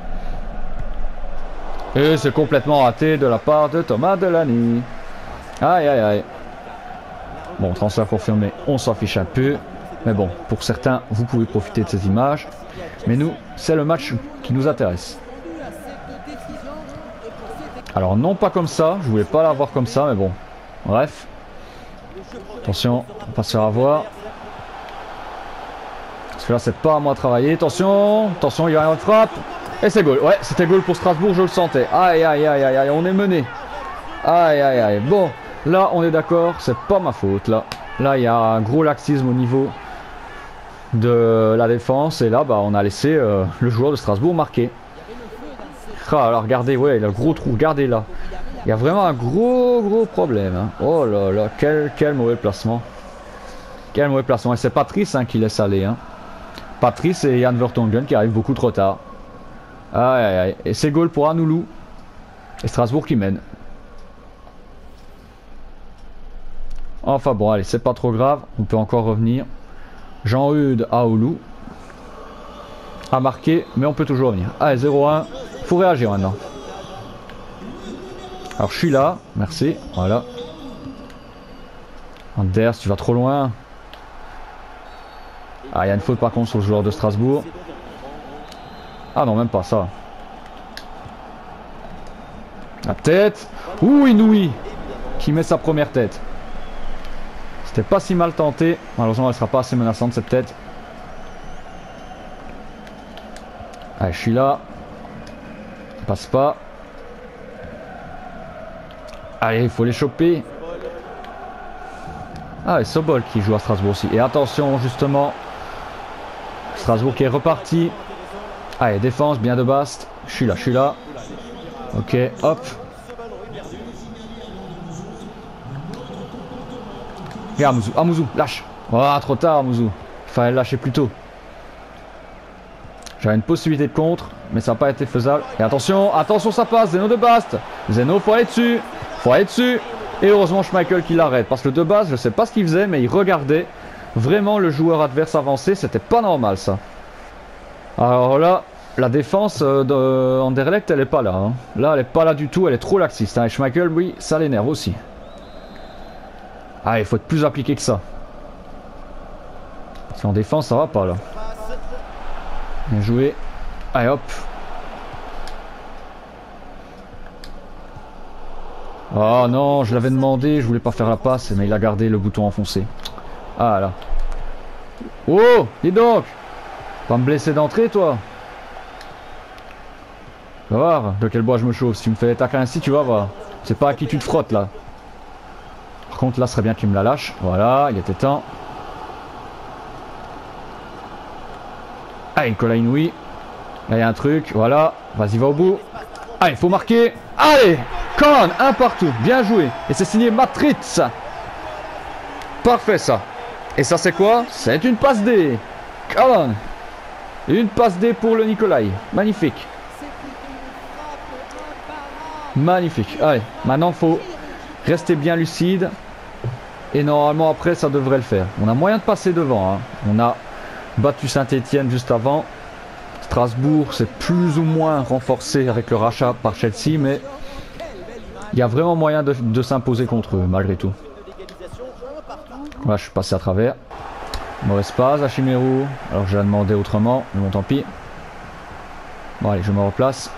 Et c'est complètement raté de la part de Thomas Delaney. Aïe, aïe, aïe. Bon, transfert confirmé, on s'en fiche un peu. Mais bon, pour certains, vous pouvez profiter de ces images. Mais nous, c'est le match qui nous intéresse. Alors non pas comme ça, je voulais pas l'avoir comme ça, mais bon. Bref. Attention, on va pas se faire avoir. Parce que là, c'est pas à moi de travailler. Attention, attention, il y a une frappe. Et c'est goal. Ouais, c'était goal pour Strasbourg, je le sentais. Aïe, aïe, aïe, aïe, aïe, on est mené. Aïe, aïe, aïe. Bon, là, on est d'accord, c'est pas ma faute, là. Là, il y a un gros laxisme au niveau de la défense. Et là, bah, on a laissé le joueur de Strasbourg marquer. Ah, alors, regardez, ouais, il a le gros trou, regardez là. Il y a vraiment un gros problème. Hein. Oh là là, quel mauvais placement. Quel mauvais placement. Et c'est Patrice hein, qui laisse aller. Hein. Patrice et Jan Vertonghen qui arrivent beaucoup trop tard. Aïe aïe aïe. Et c'est goal pour Anoulou. Et Strasbourg qui mène. Enfin bon, allez, c'est pas trop grave. On peut encore revenir. Jean-Eudes Aoulou a marqué, mais on peut toujours revenir. Allez, 0-1. Faut réagir maintenant. Alors je suis là, merci, voilà. Anders, tu vas trop loin. Ah, il y a une faute par contre sur le joueur de Strasbourg. Ah non, même pas ça. La tête. Ouh, Inouï qui met sa première tête. C'était pas si mal tenté. Malheureusement, elle sera pas assez menaçante cette tête. Allez, je suis là. Passe pas. Allez, il faut les choper. Ah, et Sobol qui joue à Strasbourg aussi. Et attention, justement. Strasbourg qui est reparti. Allez, défense, bien de Bast. Je suis là. Ok, hop. Regarde, Mouzou. Ah, Mouzou, lâche. Oh, trop tard, Mouzou. Il fallait le lâcher plus tôt. J'avais une possibilité de contre, mais ça n'a pas été faisable. Et attention, attention, ça passe. Zeno de Bast. Zeno, faut aller dessus. Faut aller dessus. Et heureusement Schmeichel qui l'arrête. Parce que de base, je sais pas ce qu'il faisait, mais il regardait vraiment le joueur adverse avancer. C'était pas normal ça. Alors là, la défense d'Anderlecht, elle est pas là. Hein. Là, elle est pas là du tout. Elle est trop laxiste. Hein. Et Schmeichel, oui, ça l'énerve aussi. Ah, il faut être plus appliqué que ça. Si en défense, ça va pas là. Bien joué. Allez hop. Oh non, je l'avais demandé, je voulais pas faire la passe, mais il a gardé le bouton enfoncé. Ah là. Oh, dis donc. Pas me blesser d'entrée, toi. Tu vas voir de quel bois je me chauffe. Si tu me fais tacler ainsi, tu vas voir. C'est pas à qui tu te frottes, là. Par contre, là, ce serait bien qu'il me la lâche. Voilà, il était temps. Allez, Nicolas Inouï. Là, il y a un truc. Voilà. Vas-y, va au bout. Allez, il faut marquer. Allez, Con, un partout. Bien joué. Et c'est signé Matritz. Parfait, ça. Et ça, c'est quoi? C'est une passe D. Con. Une passe D pour le Nicolai. Magnifique. Magnifique. Allez, maintenant, il faut rester bien lucide. Et normalement, après, ça devrait le faire. On a moyen de passer devant. Hein. On a battu Saint-Etienne juste avant. Strasbourg, c'est plus ou moins renforcé avec le rachat par Chelsea, mais il y a vraiment moyen de s'imposer contre eux, malgré tout. Là, je suis passé à travers. Mauvaise passe à Chimerou. Alors, je l'ai demandé autrement, mais bon, tant pis. Bon, allez, je me replace.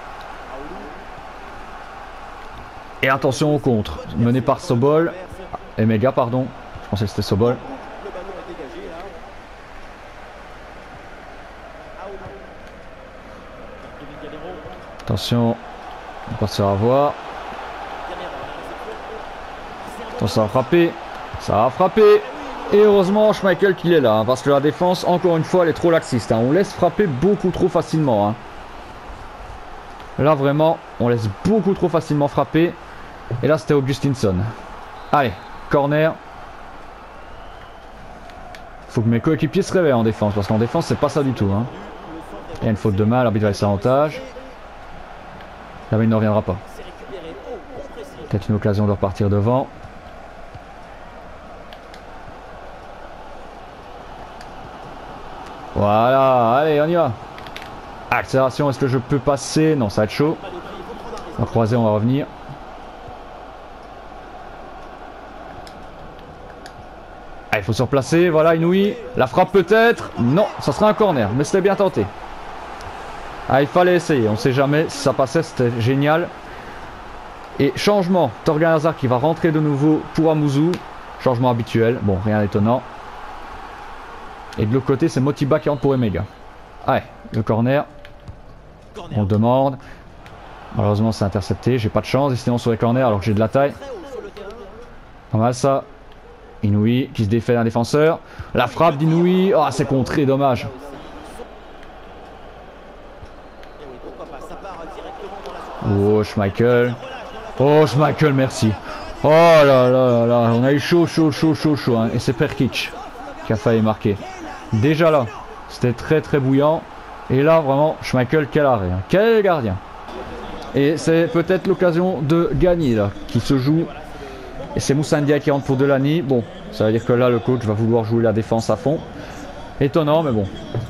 Et attention au contre. Mené par Sobol. Emega, pardon. Je pensais que c'était Sobol. Attention. On va pas se faire avoir. Attention, ça va frapper. Ça va frapper. Et heureusement, Schmeichel qu'il est là. Hein, parce que la défense, encore une fois, elle est trop laxiste. Hein. On laisse frapper beaucoup trop facilement. Hein. Là, vraiment, on laisse beaucoup trop facilement frapper. Et là, c'était Augustinsson. Allez, corner. Faut que mes coéquipiers se réveillent en défense. Parce qu'en défense, c'est pas ça du tout. Hein. Il y a une faute de main. L'arbitre va laisser avantage. Là, mais il ne reviendra pas. Peut-être une occasion de repartir devant. Voilà, allez, on y va. Accélération, est-ce que je peux passer? Non, ça va être chaud. On va croiser, on va revenir. Ah, il faut se replacer, voilà, Inouï. La frappe peut-être? Non, ça sera un corner, mais c'était bien tenté. Ah, il fallait essayer, on ne sait jamais. Si ça passait, c'était génial. Et changement, Torgan Hazard qui va rentrer de nouveau pour Amouzou. Changement habituel, bon, rien d'étonnant. Et de l'autre côté, c'est Motiba qui rentre pour Emega. Allez, le corner. On le demande. Malheureusement, c'est intercepté. J'ai pas de chance, décidément sur les corners alors que j'ai de la taille. Pas mal ça. Inouï qui se défait d'un défenseur. La frappe d'Inouï. Ah, c'est contré, dommage. Oh, Schmeichel. Oh, Schmeichel, merci. Oh là là là, on a eu chaud. Hein. Et c'est Perkic qui a failli marquer. Déjà là, c'était très bouillant. Et là, vraiment, Schmeichel, quel arrêt. Hein. Quel gardien. Et c'est peut-être l'occasion de gagner là, qui se joue. Et c'est Moussa Ndiaye qui rentre pour Delany. Bon, ça veut dire que là, le coach va vouloir jouer la défense à fond. Étonnant, mais bon.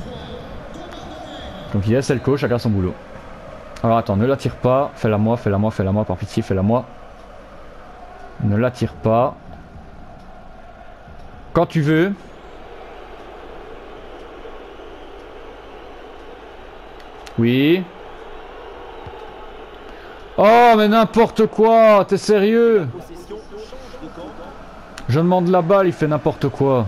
Donc il laisse le coach, chacun son boulot. Alors attends, ne la tire pas. Fais-la moi, par pitié, fais-la moi. Ne la tire pas. Quand tu veux. Oui. Oh, mais n'importe quoi. T'es sérieux? Je demande la balle, il fait n'importe quoi.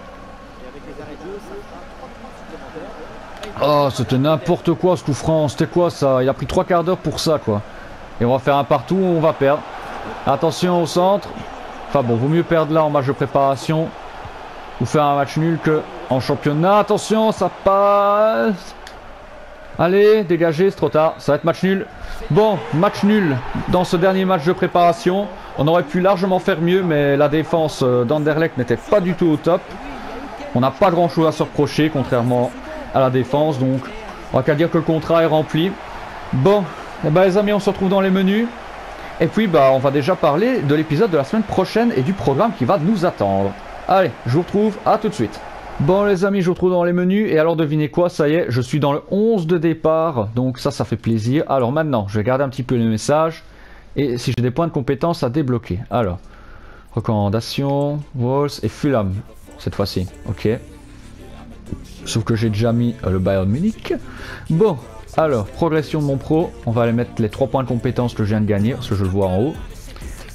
Oh, c'était n'importe quoi ce coup franc. C'était quoi ça? Il a pris 3 quarts d'heure pour ça, quoi. Et on va faire un partout, on va perdre. Attention au centre. Enfin bon, vaut mieux perdre là en match de préparation. Ou faire un match nul que en championnat. Attention, ça passe. Allez, dégagez, c'est trop tard. Ça va être match nul. Bon, match nul dans ce dernier match de préparation. On aurait pu largement faire mieux, mais la défense d'Anderlecht n'était pas du tout au top. On n'a pas grand chose à se reprocher, contrairement à la défense. Donc, on va qu'à dire que le contrat est rempli. Bon, eh ben, les amis, on se retrouve dans les menus. Et puis, bah, on va déjà parler de l'épisode de la semaine prochaine et du programme qui va nous attendre. Allez, je vous retrouve, à tout de suite. Bon les amis, je vous retrouve dans les menus et alors devinez quoi, ça y est, je suis dans le 11 de départ, donc ça fait plaisir. Alors maintenant, je vais garder un petit peu les messages et si j'ai des points de compétence à débloquer. Alors, recommandations, Wolves et Fulham, cette fois-ci, ok. Sauf que j'ai déjà mis le Bayern Munich. Bon, alors, progression de mon pro, on va aller mettre les 3 points de compétence que je viens de gagner, parce que je le vois en haut.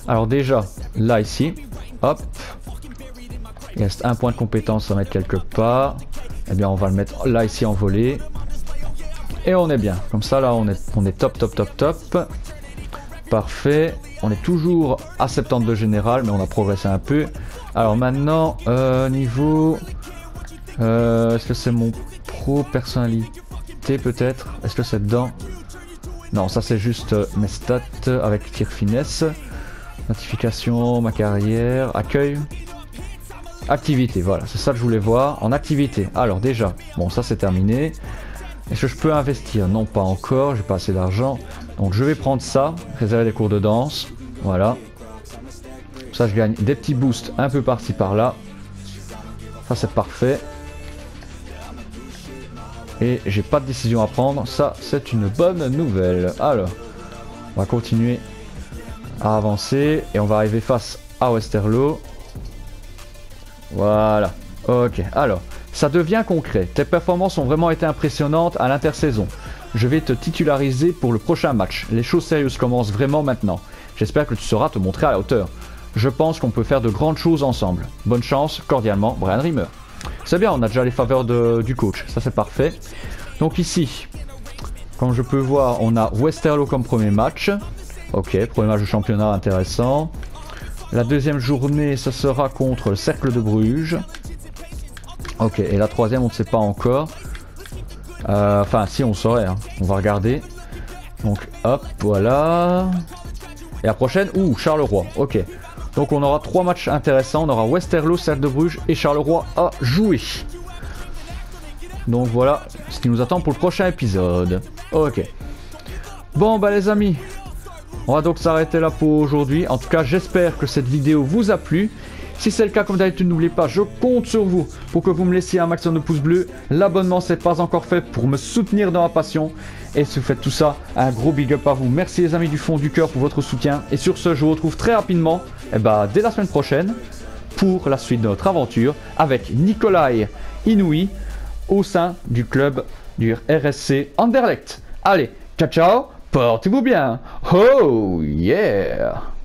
Alors déjà, là ici, hop. Il reste un point de compétence à mettre quelque part. Eh bien on va le mettre là ici en volée. Et on est bien. Comme ça là on est top top top top. Parfait. On est toujours à 72 général mais on a progressé un peu. Alors maintenant niveau... est-ce que c'est mon pro personnalité peut-être? Est-ce que c'est dedans? Non, ça c'est juste mes stats avec tir finesse. Notification, ma carrière, accueil. Activité, voilà, c'est ça que je voulais voir. En activité, alors déjà, bon ça c'est terminé. Est-ce que je peux investir? Non, pas encore, j'ai pas assez d'argent. Donc je vais prendre ça, réserver des cours de danse. Voilà. Ça je gagne des petits boosts un peu par-ci par-là. Ça c'est parfait. Et j'ai pas de décision à prendre, ça c'est une bonne nouvelle. Alors, on va continuer à avancer et on va arriver face à Westerlo. Voilà, ok, alors, ça devient concret. Tes performances ont vraiment été impressionnantes à l'intersaison. Je vais te titulariser pour le prochain match. Les choses sérieuses commencent vraiment maintenant. J'espère que tu sauras te montrer à la hauteur. Je pense qu'on peut faire de grandes choses ensemble. Bonne chance, cordialement, Brian Rimmer. C'est bien, on a déjà les faveurs du coach, ça c'est parfait. Donc ici, comme je peux voir, on a Westerlo comme premier match. Ok, premier match de championnat intéressant. La deuxième journée, ça sera contre le Cercle de Bruges. Ok, et la troisième, on ne sait pas encore. Enfin, si, on saurait, hein. On va regarder. Donc, hop, voilà. Et la prochaine, Charleroi, ok. Donc on aura 3 matchs intéressants, on aura Westerlo, Cercle de Bruges et Charleroi à jouer. Donc voilà ce qui nous attend pour le prochain épisode. Ok. Bon bah les amis, on va donc s'arrêter là pour aujourd'hui. En tout cas j'espère que cette vidéo vous a plu. Si c'est le cas, comme d'habitude, n'oubliez pas, je compte sur vous pour que vous me laissiez un maximum de pouces bleus. L'abonnement, c'est pas encore fait pour me soutenir dans ma passion. Et si vous faites tout ça, un gros big up à vous. Merci les amis du fond du cœur pour votre soutien. Et sur ce, je vous retrouve très rapidement, dès la semaine prochaine, pour la suite de notre aventure avec Nikolai Inouï au sein du club du RSC Anderlecht. Allez, ciao ciao, portez-vous bien. Oh yeah!